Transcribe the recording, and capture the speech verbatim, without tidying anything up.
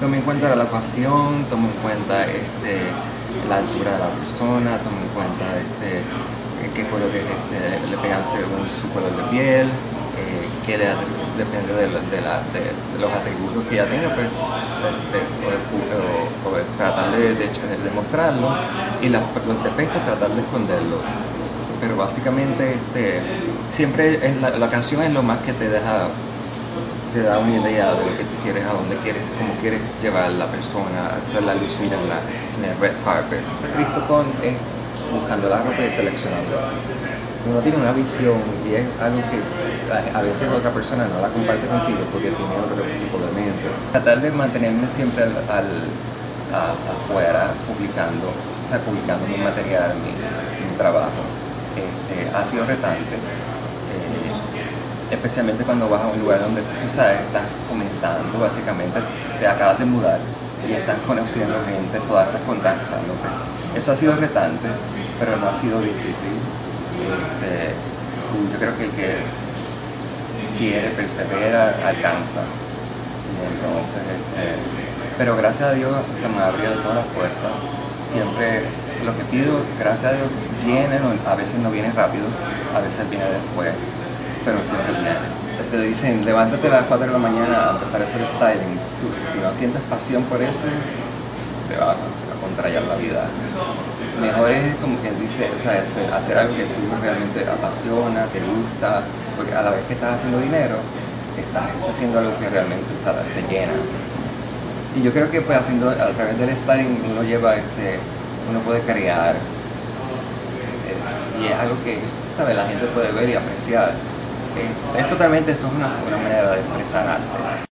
Toma en cuenta la ocasión, toma en cuenta este, la altura de la persona, toma en cuenta este, qué colores este, le pegan según su color de piel, eh, que le, depende de, de, la, de, de los atributos que ella tenga, pues, de, de, o, o, o tratar de, de, de mostrarlos, y las, los defectos tratar de esconderlos. Pero básicamente este, siempre es la, la canción es lo más que te deja, te da una idea de lo que tú quieres, a dónde quieres, cómo quieres llevar a la persona, hacerla lucir en, la, en el red carpet. Cristo Con es buscando la ropa y seleccionándola. Uno tiene una visión y es algo que a veces otra persona no la comparte contigo porque tiene otro tipo de mente. Tratar de mantenerme siempre al, al a, afuera publicando, o sea, publicando mi material, mi, mi trabajo, este, ha sido retante. Especialmente cuando vas a un lugar donde tú sabes, estás comenzando, básicamente te acabas de mudar y estás conociendo gente, todas estás contactándote. Eso ha sido retante, pero no ha sido difícil. Este, yo creo que el que quiere, persevera, alcanza. Y entonces, este, pero gracias a Dios se me han abierto todas las puertas. Siempre lo que pido, gracias a Dios, viene, a veces no viene rápido, a veces viene después, pero siempre viene. Te dicen, levántate a las cuatro de la mañana a empezar a hacer styling. Tú, si no sientes pasión por eso, te va a contrariar la vida. Mejor es como quien dice, o sea, hacer algo que tú realmente apasiona, te gusta, porque a la vez que estás haciendo dinero, estás haciendo algo que realmente te llena. Y yo creo que pues haciendo, a través del styling uno lleva, este, uno puede crear, eh, y es algo que, ¿sabes? La gente puede ver y apreciar. Es, es totalmente, esto es una, una manera de expresar arte.